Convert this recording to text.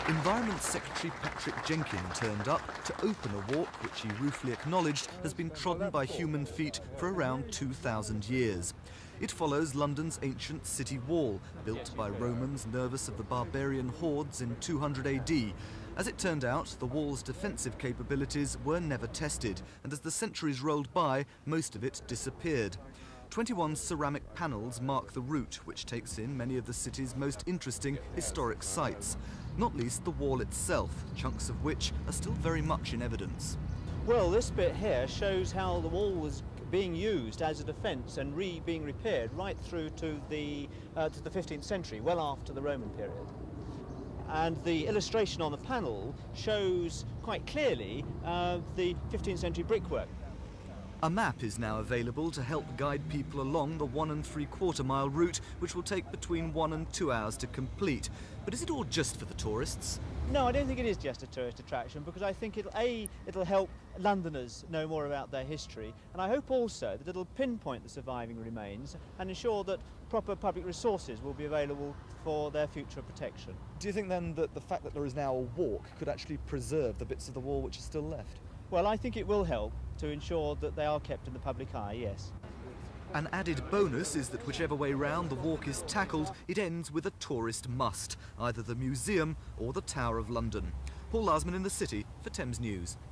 Environment Secretary Patrick Jenkin turned up to open a walk which he ruefully acknowledged has been trodden by human feet for around 2,000 years. It follows London's ancient city wall, built by Romans nervous of the barbarian hordes in 200 AD. As it turned out, the wall's defensive capabilities were never tested, and as the centuries rolled by, most of it disappeared. 21 ceramic panels mark the route, which takes in many of the city's most interesting historic sites, not least the wall itself, chunks of which are still very much in evidence. Well, this bit here shows how the wall was being used as a defence and being repaired right through to the 15th century, well after the Roman period. And the illustration on the panel shows quite clearly the 15th century brickwork. A map is now available to help guide people along the 1 3/4 mile route, which will take between 1 and 2 hours to complete. But is it all just for the tourists? No, I don't think it is just a tourist attraction, because I think it'll help Londoners know more about their history, and I hope also that it'll pinpoint the surviving remains and ensure that proper public resources will be available for their future protection. Do you think then that the fact that there is now a walk could actually preserve the bits of the wall which are still left? Well, I think it will help to ensure that they are kept in the public eye, yes. An added bonus is that whichever way round the walk is tackled, it ends with a tourist must, either the museum or the Tower of London. Paul Larsman in the City for Thames News.